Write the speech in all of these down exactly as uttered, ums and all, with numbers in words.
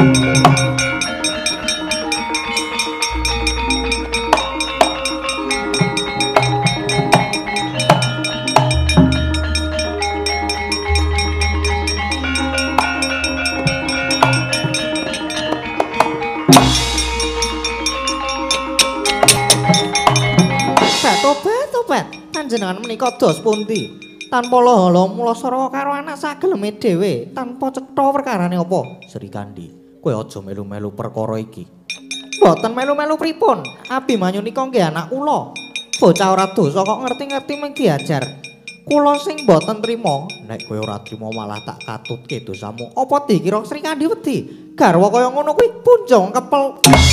Panjenengan menika dos pundi? Tanpa lahala mula sora karo anak sageleme dhewe, tanpa cetha perkarane apa? Sri Kandi, kowe aja melu-melu perkara iki. Mboten melu-melu pripun? Abimanyu nika nggih anak kula. Bocah ora dosa kok ngerti-ngerti mung diajar. Kula sing mboten trima, nek kowe ora trima malah tak katutke dosamu. Apa dikira Sri Kandi wedi? Garwa kaya ngono kuwi punjong kepel.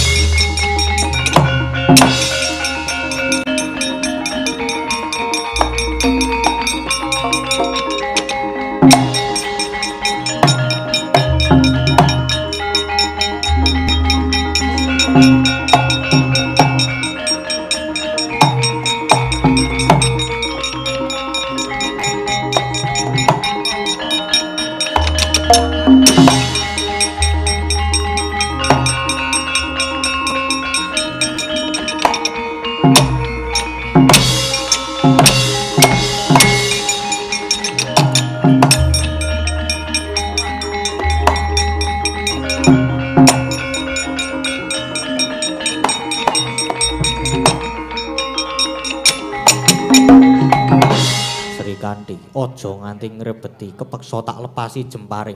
Ojo nganti ngrebeti kepeksa tak lepasi jemparing.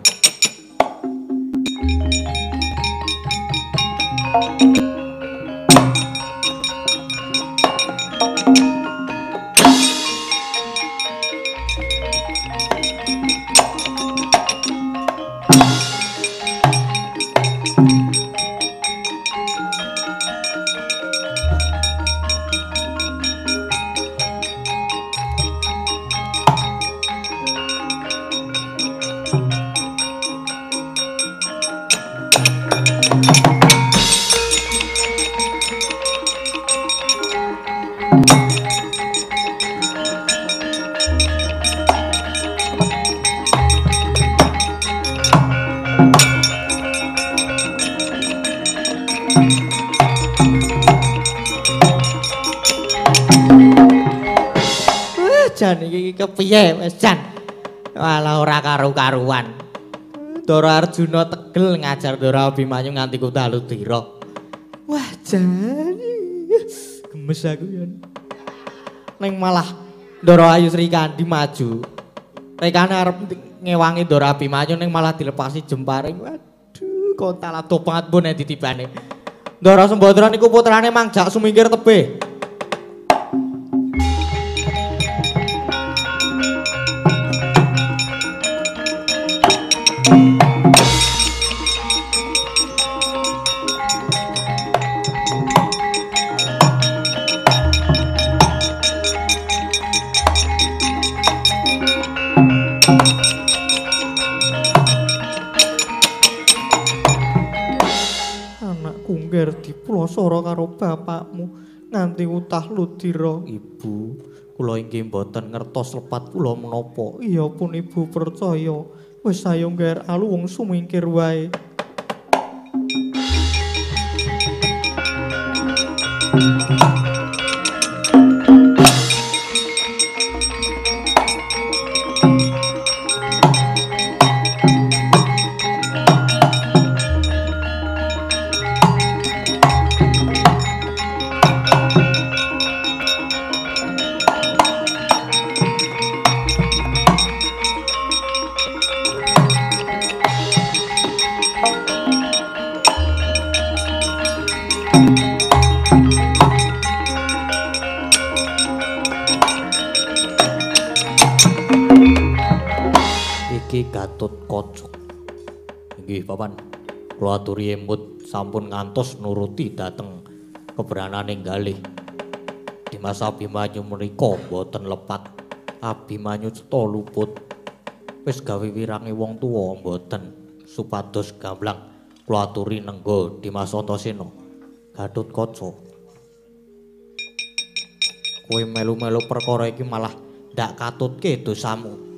Jan iki kepiye wis Jan? Walah ora karu-karuan. Dara Arjuna tegel ngajar Dara Abimanyu nganti kutaludira. Wah Jan. Gemes aku yen. Ning malah Dara Ayu Sri Kandi maju. Rekane arep ngewangi Dara Abimanyu ning malah dilepasi jemparing. Waduh, kontal ado banget pun nek ditibane. Dara Sembadra niku putrane Mangjak Sumingkir tebih. Sora karo bapakmu nganti utah ludira. Ibu, kula inggih mboten ngertos lepat kula menapa. Iya pun ibu percaya. Wis saya ngger alu wong sumingkir wae. Gatotkaca. Inggih papan, kula aturi emut sampun ngantos nuruti dhateng keberananing galih. Dimas Abimanyu menika boten lepat. Abimanyu cetha luput. Wis gawe wirange wong tuwa boten supados gamblang. Kula aturi nengga Dimas Antasena. Gatotkaca. Kowe melu-melu perkara iki malah ndak katutke dosamu.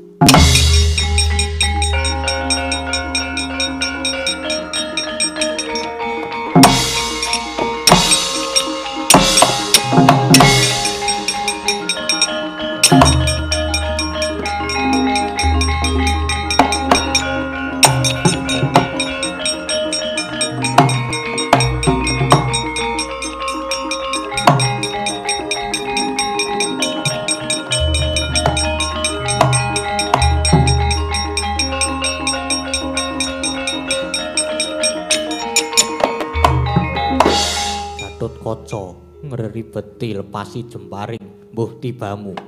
Gatotkaca ngreribeti lepasi jemparing mbuh tibamu.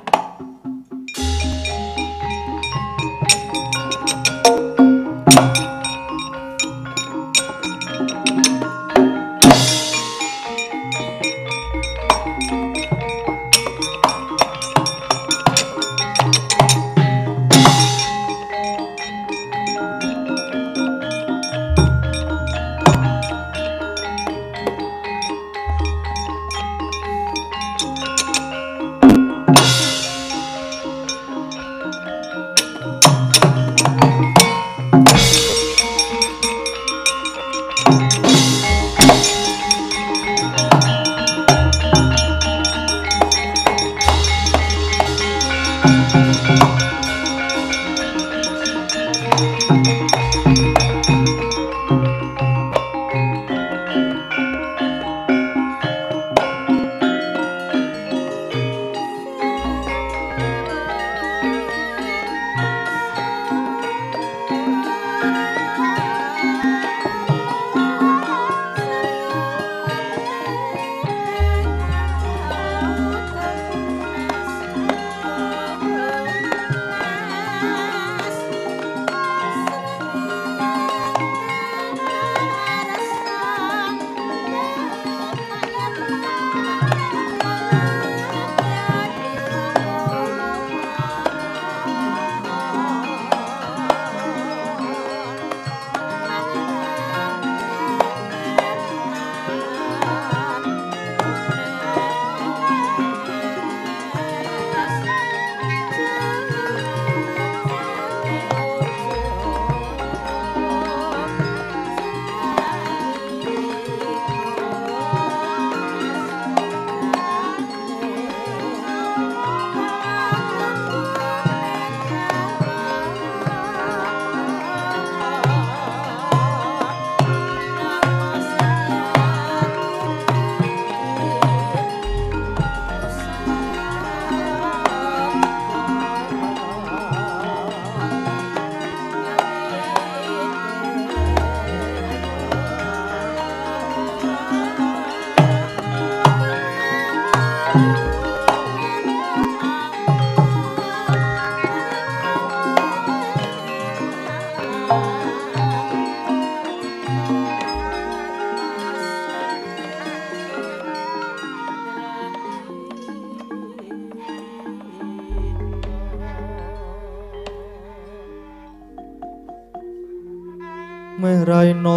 Meraina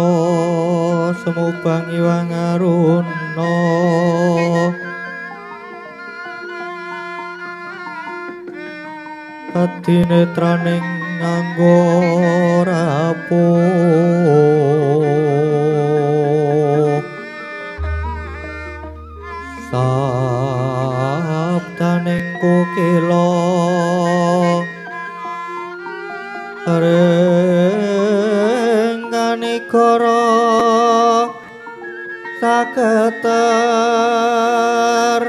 semubang iwang aruna kadinetraning nganggo rapuh sabdaning kukila Negara saketer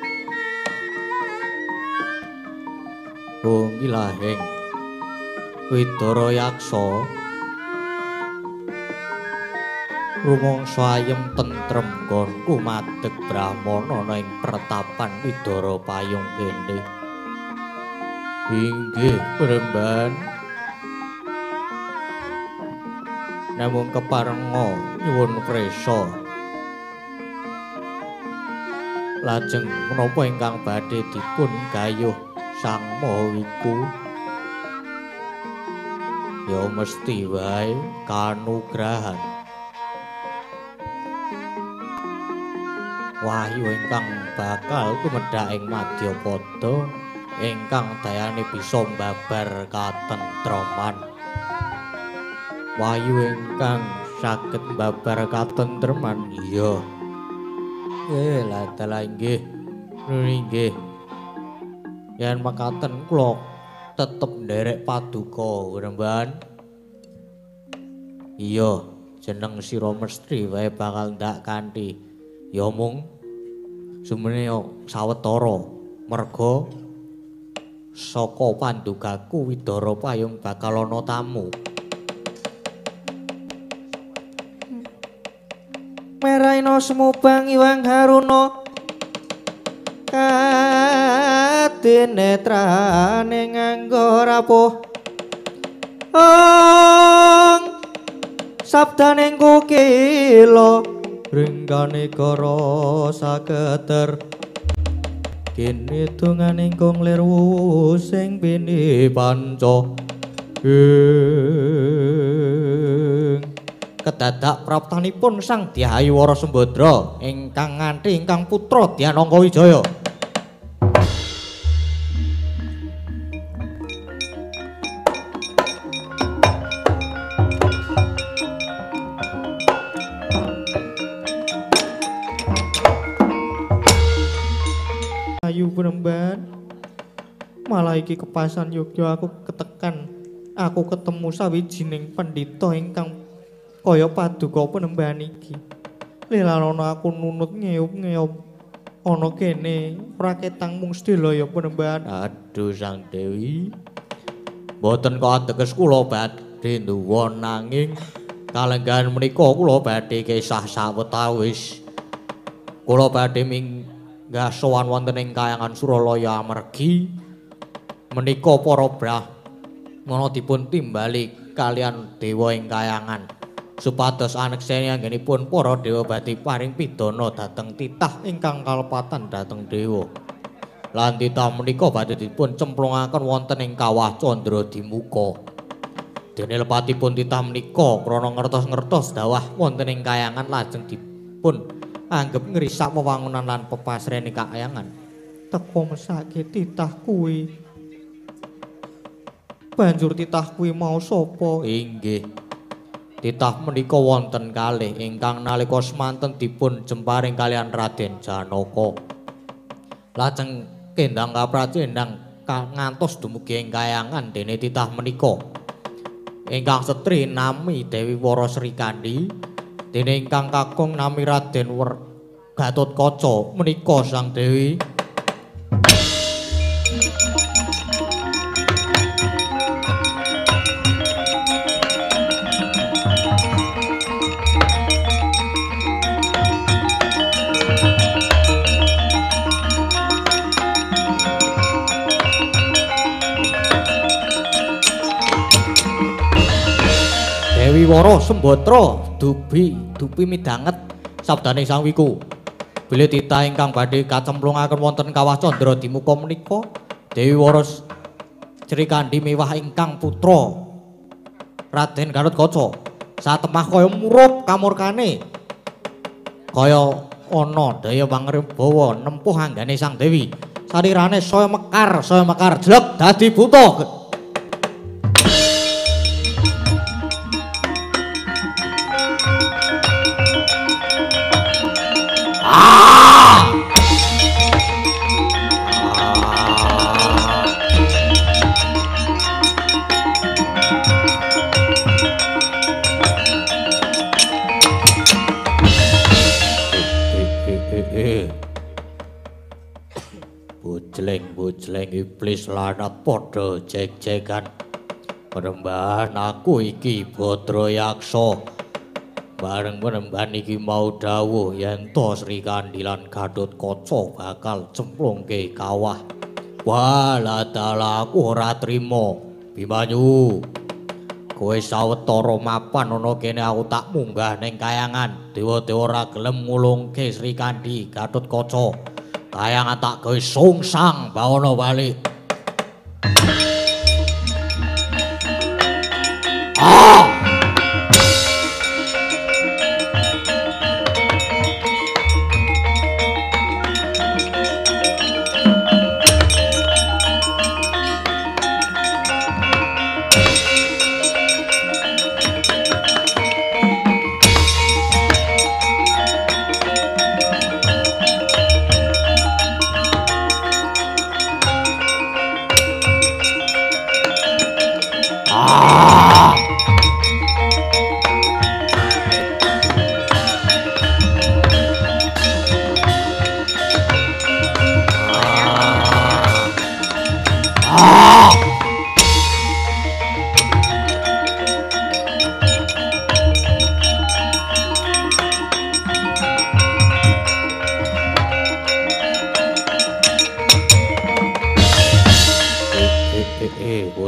Bung ilahing Widara Yaksa rumangsa ayem tentrem nggonku madeg Brahmana ana ing pretapan Widara Payung kene inggih Premban namung keparenga nyuwun prisa lajeng menapa ingkang badhe dipun gayuh Sang Mahawiku ya mesti wae kanugrahan wahyu ingkang bakal tumedhak ing Madyapada ingkang dayane bisa mbabar katentreman wahyu ingkang saged babar katentreman iya eh ladala inggih nggih yen makaten kula tetep nderek paduka Remban iya jeneng sira mesti wae bakal ndak kanthi ya mung sumene sawetara merga saka pandugaku Widara Payung bakal ana tamu meraina semubang iwang haruna katinetrane nganggo rapuh ong sabdaning kukila ringkane kara saketer kene donganing kong lirwu sing bini panca ing kedadak praptanipun Sang Dyai Wara Sembadra ingkang nganthi ingkang putra Dyanangka Wijaya ayu Penemban malah iki kepasan Yogya aku ketekan aku ketemu sawijining pendhita ingkang kaya paduka Penemban iki lilarana aku nunut ngeyup-ngeyup ana kene ora ketang mung sedaya Penemban aduh Sang Dewi mboten kok ateges kula badhe nduwa nanging kalenggahan menika kula badhe kisah sawetawis kula badhe ming Nggah sowan wonten ing Kahyangan Suralaya amargi menika para brahmana dipun timbali kalian dewa ing Kahyangan supados anekseni anggenipun para dewa badhe paring pidana dhateng titah ingkang kalepatan dhateng dewa. Lan titah menika badhe dipun cemplungaken wonten ing Kawah Candra-Dimuka. Dene lepatipun titah menika krana ngertos-ngertos dawah wonten ing Kahyangan lajeng dipun anggep ngrisak wewangunan lan pepasrene Kahyangan teka mesake titah kuwi banjur titah kuwi mau sapa inggih titah menika wonten kalih ingkang nalika semanten dipun jemparing kalian Raden Janaka lajeng kendang kapracendang ngantos dumugi ing Kahyangan dene titah menika ingkang setri nami Dewi Wara Srikandi dene ingkang kakung nami Raden Gatotkaca menika Sang Dewi Dewi Wara Sembadra dubi dupi midanget sabdaning Sang Wiku bilih titah ingkang badhe kacemplungaken wonten Kawah Candra-Dimuka menika Dewi Wara Srikandi miwah ingkang putra Raden Gatotkaca satemah kaya murup kamurkane kaya ana daya pangribawa nempuh anggane Sang Dewi sarirane saya mekar saya mekar jelek dadi buta Bujleng iblis lanat padha jek-jekan Penemban aku iki Badra Yaksa bareng Penemban iki mau dawuh yen to Srikandi lan Gatotkaca bakal cemplungke kawah wala dalah aku ora trima Bimanyu kowe sawetara mapan ana kene aku tak munggah ning Kahyangan dewa-dewa ora gelem ngulungke Srikandi Gatotkaca Kahyangan tak gawe sungsang bawana bali. Ah!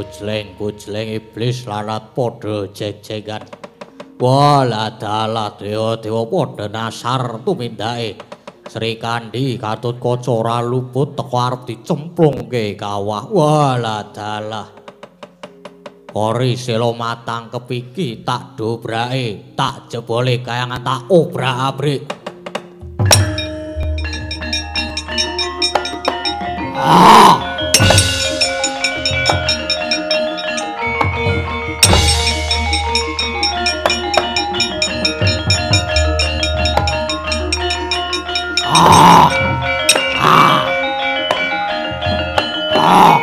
bojleng-bojleng iblis larat padha jeg-jegan. Wala dalah dewa-dewa padha nasar tumindake. Sri Kandi Gatotkaca ora luput teko arep dicemplungke kawah. Wala dalah. Kori selo matang kepiki tak dobrake, tak jebole kayangan tak obrak-abrik. Ah! Ah! Ah! Ah!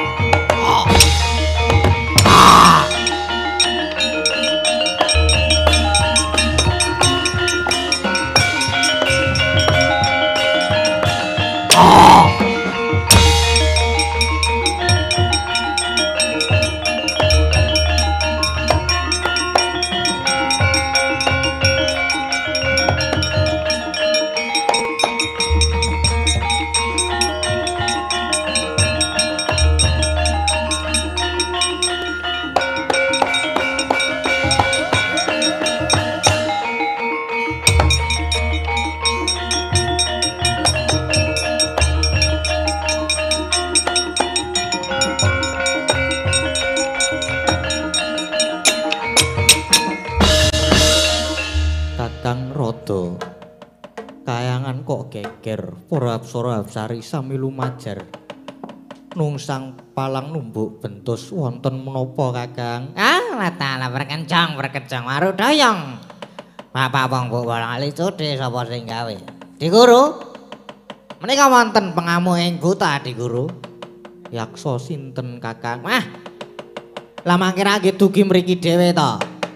Kayangan kok geger, para apsara apsari sami lumajar. Nungsang palang numbuk bentus wonten menapa Kakang? Ah, latala berkencang berkencang maruk doyong. Bapak wong mbok lali cudhe sapa sing gawe? Di Guru. Menika wonten pengamu ing buta Di Guru. Yaksa sinten Kakang? Wah. Lah mangke ra nggih dugi mriki dhewe to.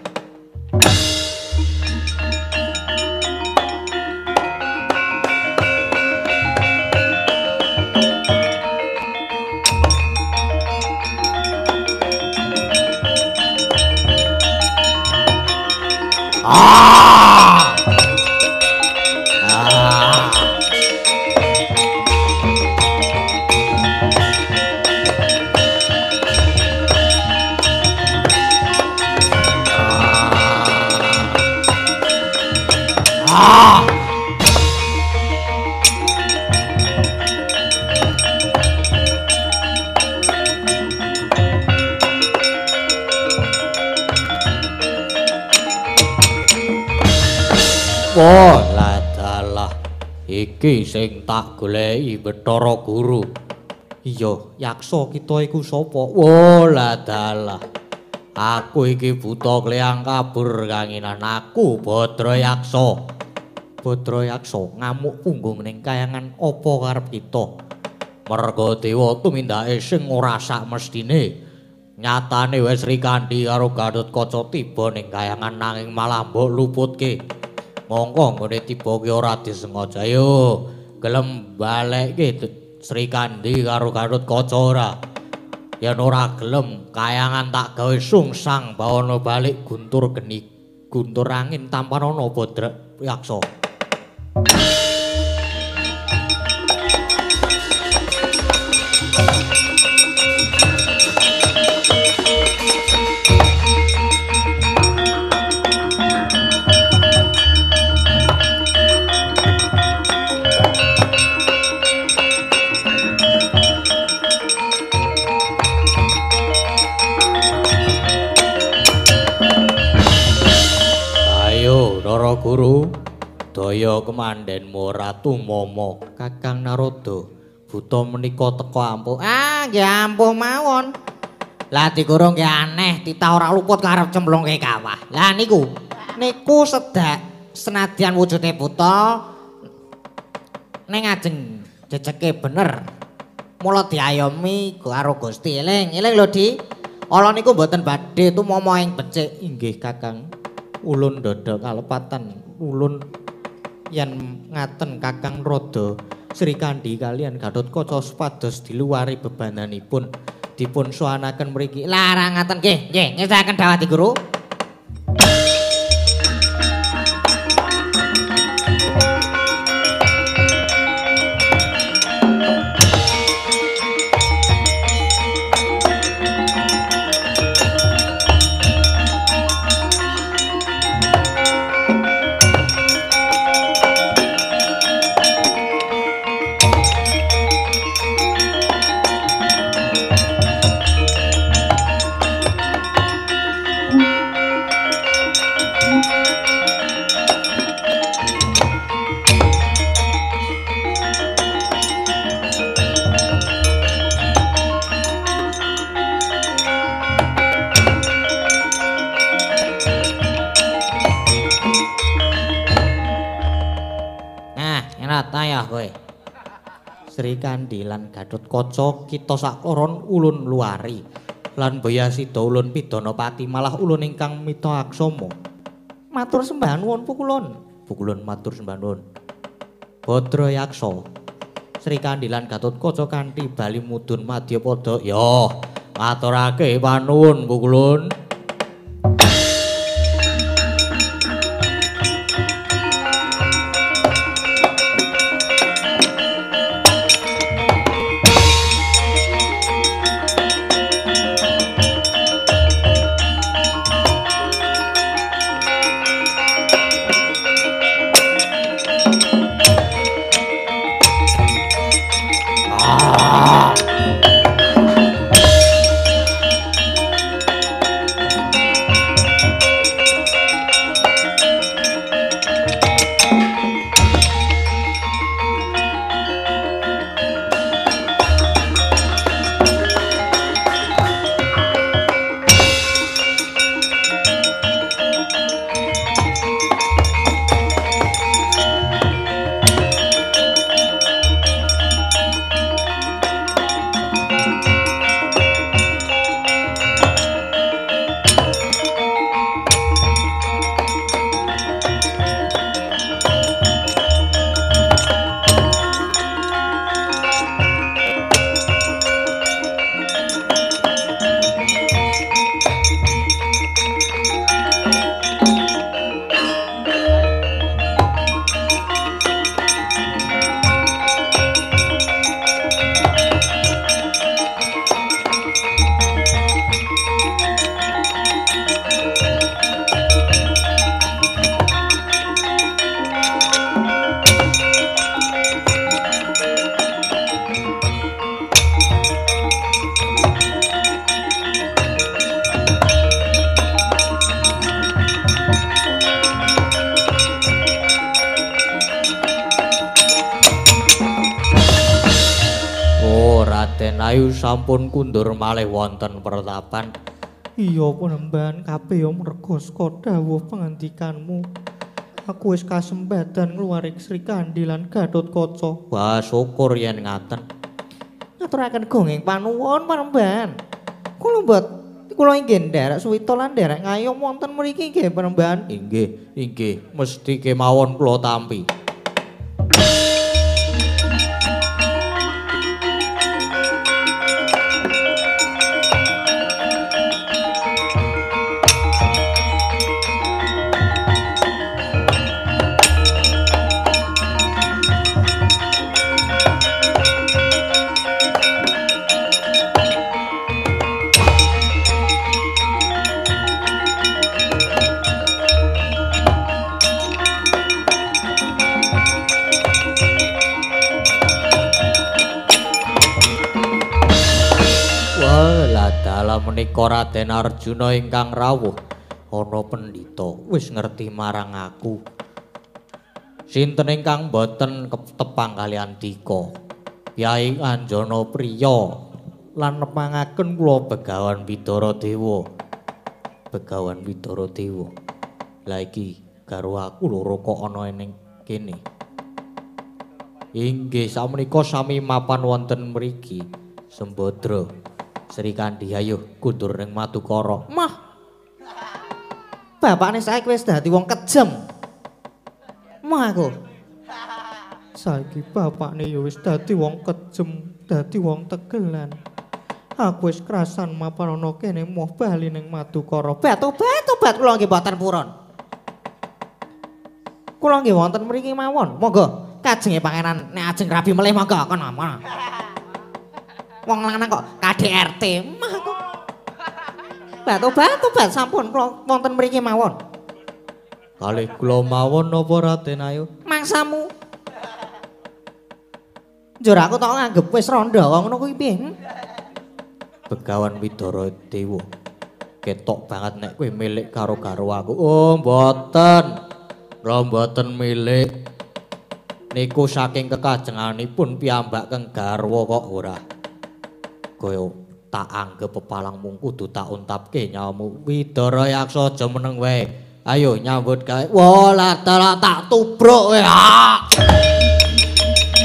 Ah! Ah! Ah! Wah, lah dalah. Iki sing tak goleki Bathara Guru. Iya, yaksa kita iku sapa? Wah, lah dalah. Aku iki buta kleyang kabur kanginan aku Badra Yaksa. Badra Yaksa ngamuk punggung ning kayangan apa karep kita? Merga dewa tumindake sing ora sak mestine. Nyatane wis Sri Kandi karo Gatotkaca tiba ning kayangan nanging malah mbok luputke. Monggo nggone tiba ki ora disengaja. Ayo, gelem balekke Sri Kandi karo Gatotkaca ora? Yen ora gelem, kayangan tak gawe sungsang bawana balik guntur geni, guntur angin tampanana Badra Yaksa. Para Guru, daya kemandenmu Ratu Momo, Kakang Narada, buta menika teka ampuh. Ah, nggih ampuh mawon. Lah Di Guru nggih aneh, titah ora luput karep cemplungke kawah. Lah niku, niku sedak senadyan wujude buta ning ajeng jejeke bener. Mula diayomi karo Gusti eling, eling lho Di. Ala niku mboten badhe tumama ing becik. Inggih Kakang. Ulun dada kalepatan, ulun yen ngaten Kakang Rada, Sri Kandi kalian Gatotkaca supados diluari bebananipun dipun soanaken mriki. Larang ngaten nggih, nggih, ngesaken dawuh Di Guru. bocah kowe. Sri Kandi lan Gatotkaca kita sakloron ulun luari lan Bayasida ulun Pidanapati malah ulun ingkang mita aksama. Matur sembah nuwun pukulun. Pukulun matur sembah nuwun. Badra Yaksa. Sri Kandi lan Gatotkaca kanthi bali mudhun Madyapada. Ya, ngaturake panuwun pukulun. Ayu sampun kundur malih wonten pertapan. Iya Panembahan kabeh ya merga saka dawuh pangandikanmu. Aku wis kasembadan ngluwarik Sri Kandi lan Gatotkaca. Wah syukur yen ngaten. Ngaturaken gonging panuwun Panembahan. Kula mbot kula inggih nderek suwita lan nderek ngayom wonten mriki nggih Panembahan. Inggih, inggih, mesti kemawon kula tampi. Menika Raden Arjuna ingkang rawuh ana pendhita wis ngerti marang aku. Sinten ingkang boten ketepang kalian Dika? Kyai Anjana Priya lan nepangaken kula Begawan Widaradewa. Begawan Widaradewa. Lah iki karo aku loro kok ana ning kene. Inggih samenika sami mapan wonten mriki. Sembadra. Sri Kandi ayo kundur ning Madukara. Mah. Bapakne saiki wis dadi wong kejem. Mah aku. Saiki bapakne ya wis dadi wong kejem, dadi wong tegelan. Aku wis krasan mapan ana kene moh bali ning Madukara. Bat-obat obat kula nggih boten purun. Kula nggih wonten mriki mawon. Monggo kajenge pangeran nek ajeng rabi melih monggo kono. Wong lanang kok K D R T mah kok. Bat-obat obat sampun kula wonten mriki mawon. Kalih kula mawon napa Raden ayo? Mangsamu. Njur aku tok nganggep wis randha kok ngono kuwi piye? Begawan Widaradewa. Ketok banget nek kowe milik karo garwa aku. Oh, mboten. Kula mboten milik. Niku saking kekajenganipun piyambak keng garwa kok ora. Kaya tak anggap pepalangmu kudu tak untapke nyawamu. Widara Yaksa aja meneng wae. Ayo nyambut gawe. Wah, lah tak tubruk wae.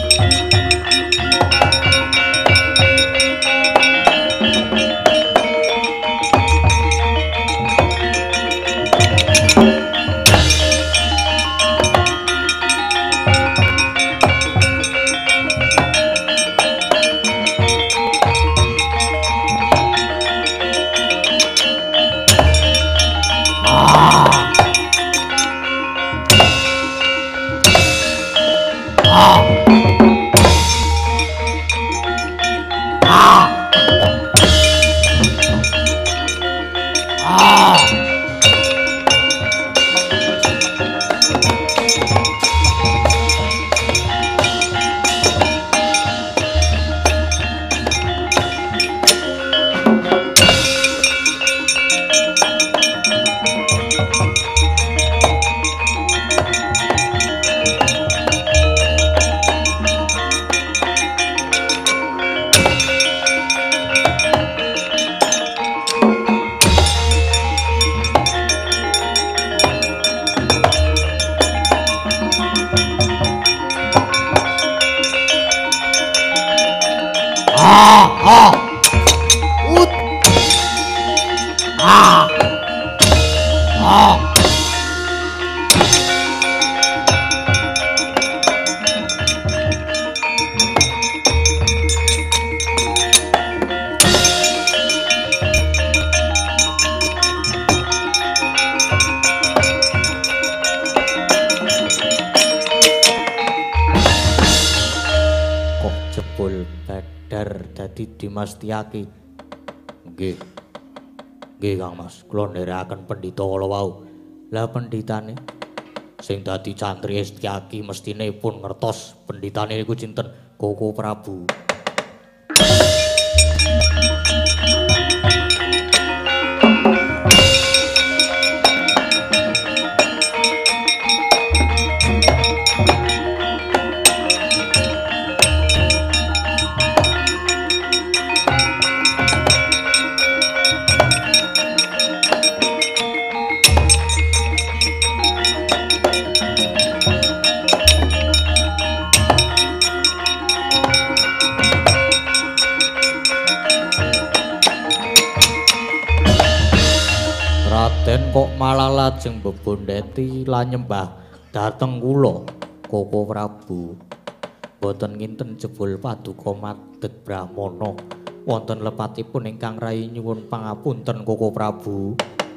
jebul Badar dadi Dimas Tiyaki. Nggih. Nggih Kang Mas, kula nderekaken pendhita kala wau. Lah pendhitane sing dadi cantri Setyaki mestine pun ngertos pendhitane niku cinten Koko Prabu. Raden kok malah lajeng bebondeti lan nyembah dhateng kula Koko Prabu. Boten nginten jebul paduka madhet Brahmana wonten lepatipun ingkang rayi nyuwun pangapunten Koko Prabu.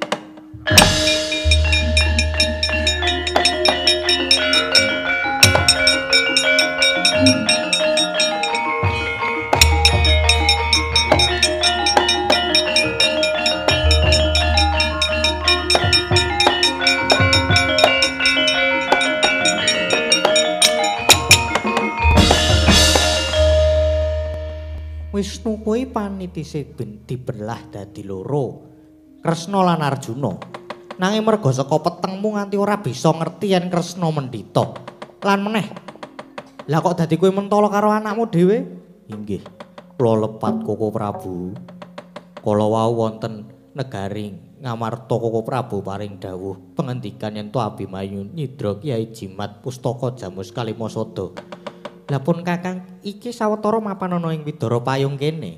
Wisnu kuwi panitise ben dibelah dadi loro. Kresna lan Arjuna. Nanging merga saka petengmu nganti ora bisa ngerti yen Kresna mendhita. Lan meneh. Lah kok dadi kowe mentala karo anakmu dhewe? Inggih. Kula lepat Koko Prabu. Kala wau wonten negari Ngamarta Koko Prabu paring dawuh pengendikan yen to Abimanyu nyidra Kyai Jimat pustaka Jamus Kalimasada. Lah pun Kakang iki sawetara mapan ana ing Widara Payung kene.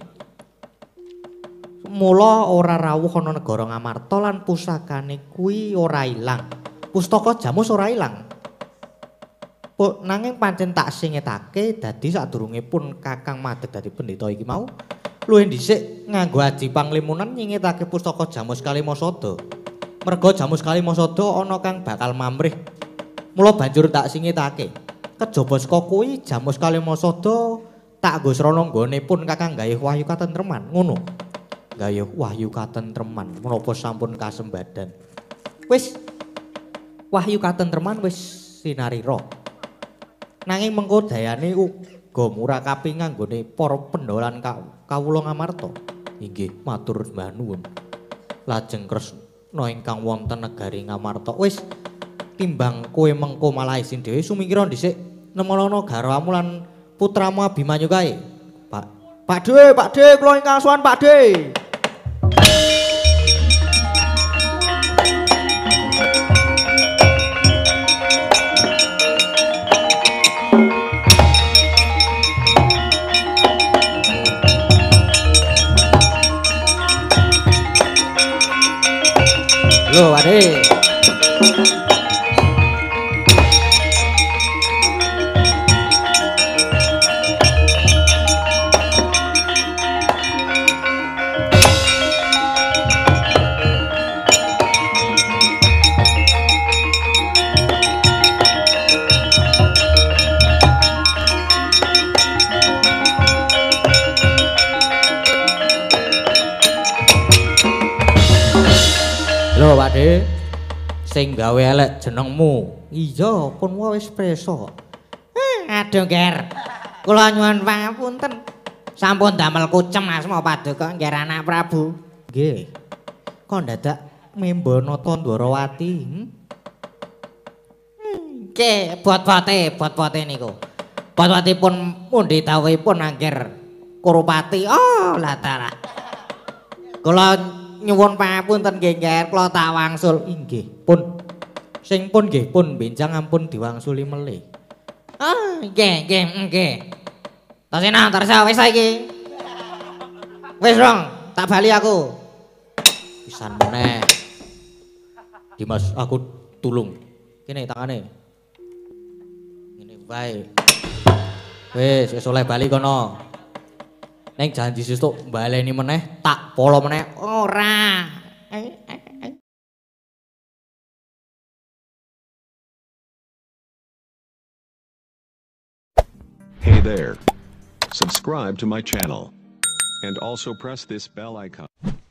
Mula ora rawuh ana negara Ngamarta lan pusakane kuwi ora ilang. Pustaka Jamus ora ilang. Po, nanging pancen tak singetake dadi sadurunge pun Kakang madeg dadi pendhita iki mau luwih dhisik nganggo aji panglimunan nyingetake pustaka Jamus Kalimasada. Merga Jamus Kalimasada ana kang bakal mamrih. Mula banjur tak singetake. Kejaba saka kuwi Jamus Kalimasada tak nggo srana nggone pun Kakang gayuh wahyu katentreman ngono. Gayuh wahyu katentreman menapa sampun kasembadan. Wis wahyu katentreman wis sinarira. Nanging mengko dayane uga murakapi nganggone para pendolan kawula Ngamarta. Inggih matur mbah nuwun. Lajeng Kresna ingkang wonten negari Ngamarta wis timbang kowe mengko malah isin dhewe sumingkira dhisik nemono garwamu lan putramu Abimanyu kae. Pak Pak De, Pak De, kula ingkang sowan Pak De. Lho, Pak De. Lho Pak De, sing gawe elek jenengmu. Iya, pun wis preso. Eh, aduh Ger. Kula nyuwun pangapunten. Sampun damel kucem asma Paduka Nger anak Prabu. Nggih. Kok dadak membana Tandwarawati? Hmm? Nggih, bot-bote, bot-bote niku. Bot-botipun pundi dawuhipun Angger Kurupati. Oh, latara. Kula nyuwun pangapunten nggih Nger, kula tak wangsul. Inggih, pun. Sing pun nggih pun benjang ampun diwangsuli melih. Ah, nggih, nggih, nggih. Tasena tarsa wis saiki. Wis rong, tak bali aku. Pisan meneh. Dimas, aku tulung. Kene tangane. Ngene wae. Wis, wis oleh bali kono. Neng janji sesuk baleni meneh, tak polo meneh. Ora. Hey there. subscribe to my channel, and also press this bell icon.